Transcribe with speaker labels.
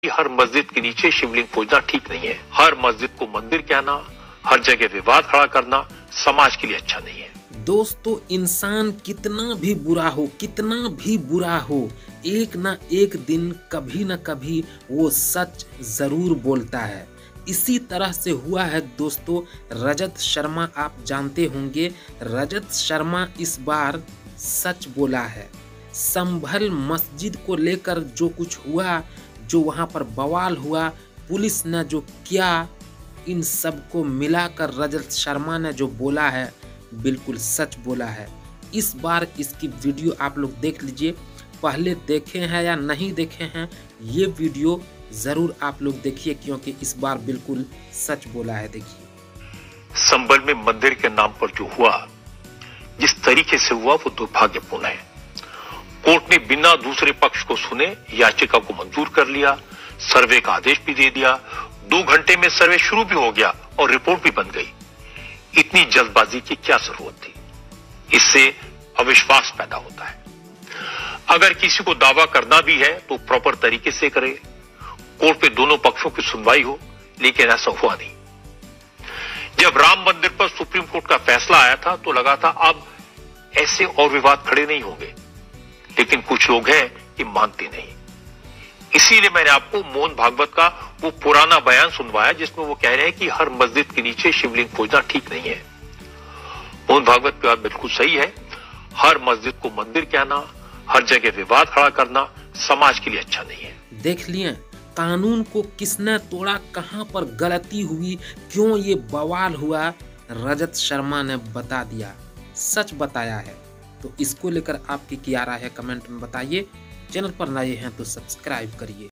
Speaker 1: कि हर मस्जिद के नीचे शिवलिंग पूजना ठीक नहीं है। हर मस्जिद को मंदिर कहना, हर जगह विवाद खड़ा करना समाज के लिए अच्छा नहीं है।
Speaker 2: दोस्तों, इंसान कितना भी बुरा हो, कितना भी बुरा हो, एक ना एक दिन कभी ना कभी वो सच जरूर बोलता है। इसी तरह से हुआ है दोस्तों। रजत शर्मा, आप जानते होंगे, रजत शर्मा इस बार सच बोला है। संभल मस्जिद को लेकर जो कुछ हुआ, जो वहां पर बवाल हुआ, पुलिस ने जो किया, इन सबको मिलाकर रजत शर्मा ने जो बोला है बिल्कुल सच बोला है। इस बार इसकी वीडियो आप लोग देख लीजिए। पहले देखे हैं या नहीं देखे हैं, ये वीडियो जरूर आप लोग देखिए, क्योंकि इस बार बिल्कुल सच बोला है। देखिए,
Speaker 1: संभल में मंदिर के नाम पर जो हुआ, जिस तरीके से हुआ, वो दुर्भाग्यपूर्ण है। कोर्ट ने बिना दूसरे पक्ष को सुने याचिका को मंजूर कर लिया, सर्वे का आदेश भी दे दिया। 2 घंटे में सर्वे शुरू भी हो गया और रिपोर्ट भी बन गई। इतनी जल्दबाजी की क्या जरूरत थी? इससे अविश्वास पैदा होता है। अगर किसी को दावा करना भी है तो प्रॉपर तरीके से करे, कोर्ट पे दोनों पक्षों की सुनवाई हो, लेकिन ऐसा हुआ नहीं। जब राम मंदिर पर सुप्रीम कोर्ट का फैसला आया था तो लगा था अब ऐसे और विवाद खड़े नहीं होंगे, लेकिन कुछ लोग हैं कि मानते नहीं। इसीलिए मैंने आपको मोहन भागवत का वो पुराना बयान सुनवाया जिसमें वो कह रहे हैं कि हर मस्जिद के नीचे शिवलिंग पूजना ठीक नहीं है। मोहन भागवत की बात बिल्कुल सही है। हर मस्जिद को मंदिर कहना, हर जगह विवाद खड़ा करना समाज के लिए अच्छा नहीं है।
Speaker 2: देख लिए कानून को किसने तोड़ा, कहां पर गलती हुई, क्यों ये बवाल हुआ, रजत शर्मा ने बता दिया, सच बताया है। तो इसको लेकर आपकी क्या राय है, कमेंट में बताइए। चैनल पर नए हैं तो सब्सक्राइब करिए।